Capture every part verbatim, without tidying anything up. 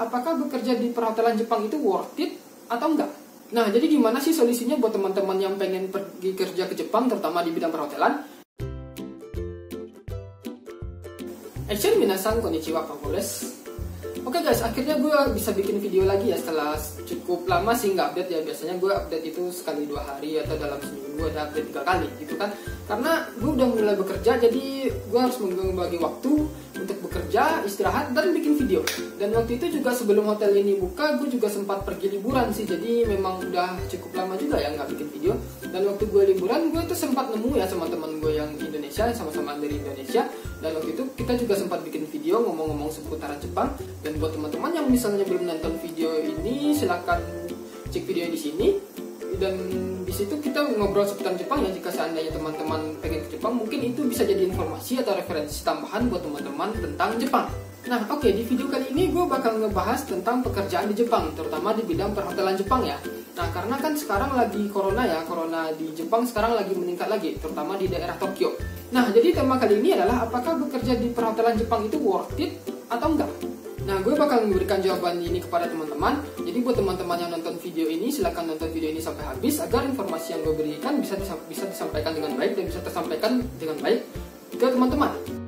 Apakah bekerja di perhotelan Jepang itu worth it atau enggak? Nah, jadi gimana sih solusinya buat teman-teman yang pengen pergi kerja ke Jepang, terutama di bidang perhotelan? Action minasan konnichiwa papoles. Oke guys, akhirnya gue bisa bikin video lagi ya setelah cukup lama sih nggak update ya. Biasanya gue update itu sekali dua hari atau dalam seminggu ada update tiga kali gitu kan. Karena gue udah mulai bekerja, jadi gue harus membagi waktu untuk bekerja, istirahat, dan bikin video. Dan waktu itu juga sebelum hotel ini buka, gue juga sempat pergi liburan sih. Jadi memang udah cukup lama juga ya nggak bikin video. Dan waktu gue liburan, gue itu sempat nemu ya sama teman gue yang Indonesia, sama-sama dari Indonesia. Dan waktu itu kita juga sempat bikin video ngomong-ngomong seputaran Jepang. Dan buat teman-teman yang misalnya belum nonton video ini, silahkan cek video di sini. Dan di situ kita ngobrol seputar Jepang ya. Jika seandainya teman-teman pengen ke Jepang, mungkin itu bisa jadi informasi atau referensi tambahan buat teman-teman tentang Jepang. Nah, oke, okay, di video kali ini gue bakal ngebahas tentang pekerjaan di Jepang, terutama di bidang perhotelan Jepang ya. Nah, karena kan sekarang lagi corona ya, corona di Jepang sekarang lagi meningkat lagi, terutama di daerah Tokyo. Nah, jadi tema kali ini adalah apakah bekerja di perhotelan Jepang itu worth it atau enggak? Nah, gue bakal memberikan jawaban ini kepada teman-teman. Jadi buat teman-teman yang nonton video ini, silahkan nonton video ini sampai habis agar informasi yang gue berikan bisa bisa disampaikan dengan baik dan bisa tersampaikan dengan baik ke teman-teman.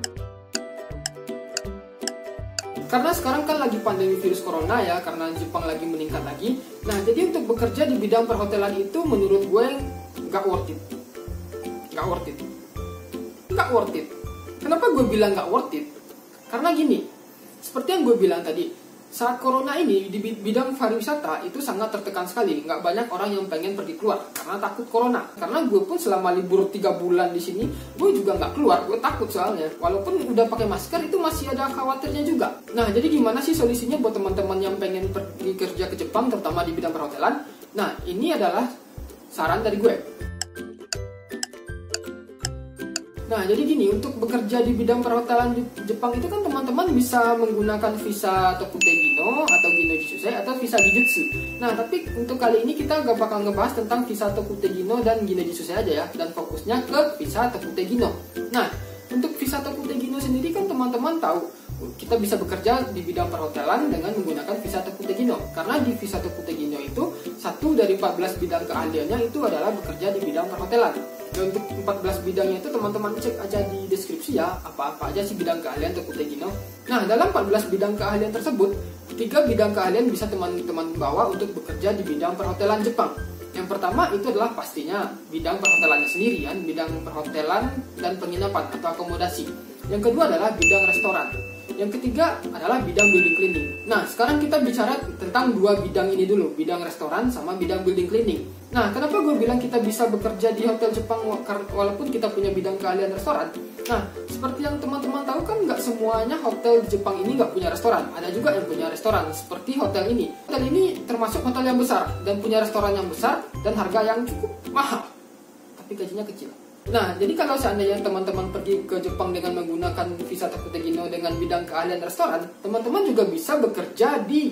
Karena sekarang kan lagi pandemi virus corona ya, karena Jepang lagi meningkat lagi. Nah, jadi untuk bekerja di bidang perhotelan itu menurut gue nggak worth it. Nggak worth it. Nggak worth it. Kenapa gue bilang nggak worth it? Karena gini, seperti yang gue bilang tadi, saat corona ini di bidang pariwisata itu sangat tertekan sekali. Nggak banyak orang yang pengen pergi keluar karena takut corona. Karena gue pun selama libur tiga bulan di sini, gue juga nggak keluar. Gue takut soalnya. Walaupun udah pakai masker, itu masih ada khawatirnya juga. Nah, jadi gimana sih solusinya buat teman-teman yang pengen pergi kerja ke Jepang, terutama di bidang perhotelan? Nah, ini adalah saran dari gue. Nah, jadi gini, untuk bekerja di bidang perhotelan di Jepang itu kan teman-teman bisa menggunakan visa Tokute Gino atau Gino Jisusei atau visa Gijutsu. Nah, tapi untuk kali ini kita gak bakal ngebahas tentang visa Tokute Gino dan Gino Jisusei aja ya, dan fokusnya ke visa Tokute Gino. Nah, untuk visa Tokute Gino sendiri kan teman-teman tahu kita bisa bekerja di bidang perhotelan dengan menggunakan visa Tokute Gino. Karena di visa Tokute Gino itu satu dari empat belas bidang keahliannya itu adalah bekerja di bidang perhotelan. Dan untuk empat belas bidangnya itu teman-teman cek aja di deskripsi ya, apa-apa aja sih bidang keahlian Tokute Gino. Nah, dalam empat belas bidang keahlian tersebut, tiga bidang keahlian bisa teman-teman bawa untuk bekerja di bidang perhotelan Jepang. Yang pertama itu adalah pastinya bidang perhotelannya sendiri ya, bidang perhotelan dan penginapan atau akomodasi. Yang kedua adalah bidang restoran. Yang ketiga adalah bidang building cleaning. Nah, sekarang kita bicara tentang dua bidang ini dulu, bidang restoran sama bidang building cleaning. Nah, kenapa gue bilang kita bisa bekerja di hotel Jepang walaupun kita punya bidang keahlian restoran? Nah, seperti yang teman-teman tahu kan nggak semuanya hotel di Jepang ini nggak punya restoran. Ada juga yang punya restoran, seperti hotel ini. Hotel ini termasuk hotel yang besar dan punya restoran yang besar dan harga yang cukup mahal. Tapi gajinya kecil. Nah, jadi kalau seandainya teman-teman pergi ke Jepang dengan menggunakan visa Tokute Gino dengan bidang keahlian restoran, teman-teman juga bisa bekerja di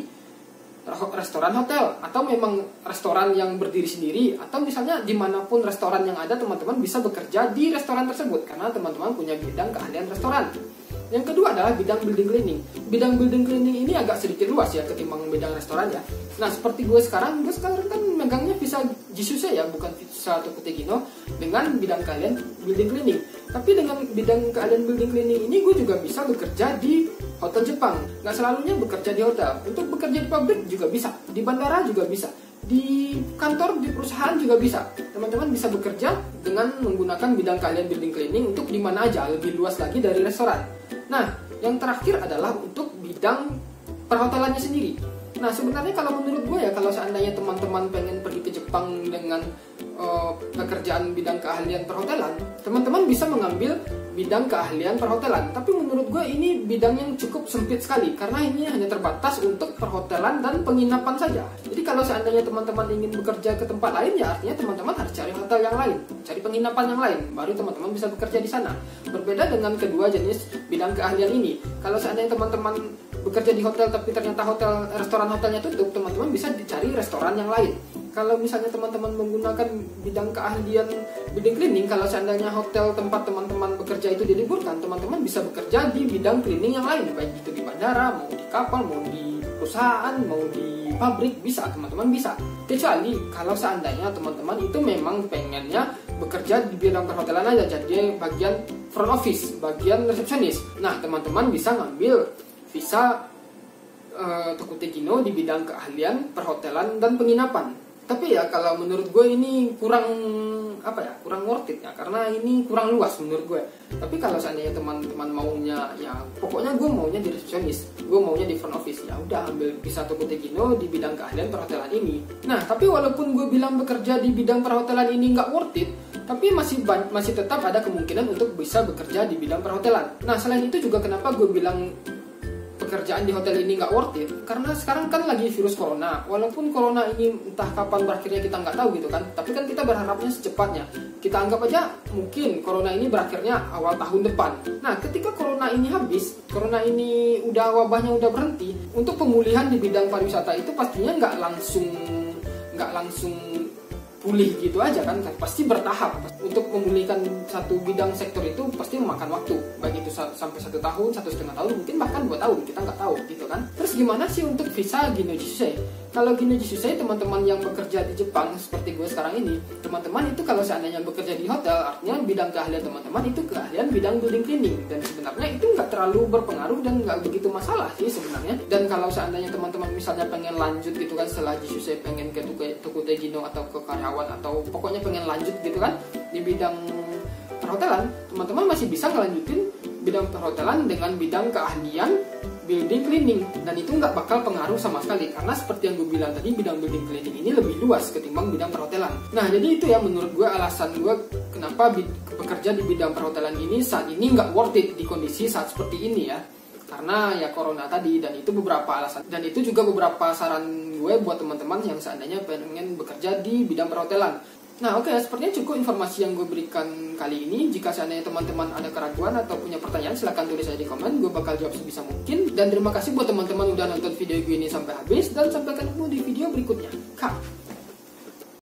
restoran hotel atau memang restoran yang berdiri sendiri, atau misalnya dimanapun restoran yang ada, teman-teman bisa bekerja di restoran tersebut karena teman-teman punya bidang keahlian restoran. Yang kedua adalah bidang building cleaning. Bidang building cleaning ini agak sedikit luas ya ketimbang bidang restoran ya. Nah, seperti gue sekarang, gue sekarang kan megangnya visa Jisusei ya, bukan visa Tokute Gino dengan bidang keahlian building cleaning. Tapi dengan bidang keahlian building cleaning ini gue juga bisa bekerja di hotel Jepang. Nggak selalunya bekerja di hotel. Untuk bekerja di pabrik juga bisa, di bandara juga bisa, di kantor, di perusahaan juga bisa. Teman-teman bisa bekerja dengan menggunakan bidang keahlian building cleaning untuk di mana aja, lebih luas lagi dari restoran. Nah, yang terakhir adalah untuk bidang perhotelannya sendiri. Nah, sebenarnya kalau menurut gue ya, kalau seandainya teman-teman pengen pergi ke Jepang dengan uh, pekerjaan bidang keahlian perhotelan, teman-teman bisa mengambil bidang keahlian perhotelan. Tapi menurut gue ini bidang yang cukup sempit sekali, karena ini hanya terbatas untuk perhotelan dan penginapan saja. Jadi kalau seandainya teman-teman ingin bekerja ke tempat lain, ya artinya teman-teman harus cari hotel yang lain, cari penginapan yang lain, baru teman-teman bisa bekerja di sana. Berbeda dengan kedua jenis bidang keahlian ini. Kalau seandainya teman-teman bekerja di hotel tapi ternyata hotel restoran hotelnya tutup, teman-teman bisa dicari restoran yang lain. Kalau misalnya teman-teman menggunakan bidang keahlian building cleaning, kalau seandainya hotel tempat teman-teman bekerja itu diliburkan, teman-teman bisa bekerja di bidang cleaning yang lain, baik itu di bandara, mau di kapal, mau di perusahaan, mau di pabrik, bisa teman-teman bisa. Kecuali kalau seandainya teman-teman itu memang pengennya bekerja di bidang perhotelan aja, jadi bagian front office, bagian resepsionis. Nah, teman-teman bisa ngambil visa uh, Tokutegino di bidang keahlian perhotelan dan penginapan. Tapi ya kalau menurut gue ini kurang apa ya, kurang worth it ya, karena ini kurang luas menurut gue. Tapi kalau seandainya teman-teman maunya ya pokoknya gue maunya di resepsionis, gue maunya di front office, ya udah ambil visa Tokutegino di bidang keahlian perhotelan ini. Nah, tapi walaupun gue bilang bekerja di bidang perhotelan ini nggak worth it, tapi masih masih tetap ada kemungkinan untuk bisa bekerja di bidang perhotelan. Nah, selain itu juga kenapa gue bilang pekerjaan di hotel ini nggak worth it, karena sekarang kan lagi virus corona. Walaupun corona ini entah kapan berakhirnya kita nggak tahu gitu kan, tapi kan kita berharapnya secepatnya. Kita anggap aja mungkin corona ini berakhirnya awal tahun depan. Nah, ketika corona ini habis, corona ini udah wabahnya udah berhenti, untuk pemulihan di bidang pariwisata itu pastinya nggak langsung nggak langsung pulih gitu aja kan, pasti bertahap. Untuk memulihkan satu bidang sektor itu pasti memakan waktu, baik itu sampai satu tahun, satu setengah tahun, mungkin bahkan dua tahun, kita nggak tahu gitu kan. Terus gimana sih untuk visa Ginnoji Shusei? Kalau Ginnoji Shusei, teman-teman yang bekerja di Jepang seperti gue sekarang ini, teman-teman itu kalau seandainya bekerja di hotel, artinya bidang keahlian teman-teman itu keahlian bidang building cleaning, dan sebenarnya itu nggak terlalu berpengaruh dan nggak begitu masalah sih sebenarnya. Dan kalau seandainya teman-teman misalnya pengen lanjut gitu kan, setelah di Shusei pengen ke Tokutegino atau ke karyawan, atau pokoknya pengen lanjut gitu kan di bidang perhotelan, teman-teman masih bisa ngelanjutin bidang perhotelan dengan bidang keahlian building cleaning, dan itu nggak bakal pengaruh sama sekali, karena seperti yang gue bilang tadi, bidang building cleaning ini lebih luas ketimbang bidang perhotelan. Nah, jadi itu ya menurut gue alasan gue kenapa bekerja di bidang perhotelan ini saat ini nggak worth it di kondisi saat seperti ini ya, karena ya corona tadi, dan itu beberapa alasan, dan itu juga beberapa saran gue buat teman-teman yang seandainya pengen bekerja di bidang perhotelan. Nah, oke, okay, sepertinya cukup informasi yang gue berikan kali ini. Jika seandainya teman-teman ada keraguan atau punya pertanyaan, silahkan tulis aja di komen, gue bakal jawab sebisa mungkin. Dan terima kasih buat teman-teman udah nonton video gue ini sampai habis, dan sampai ketemu di video berikutnya. Kak.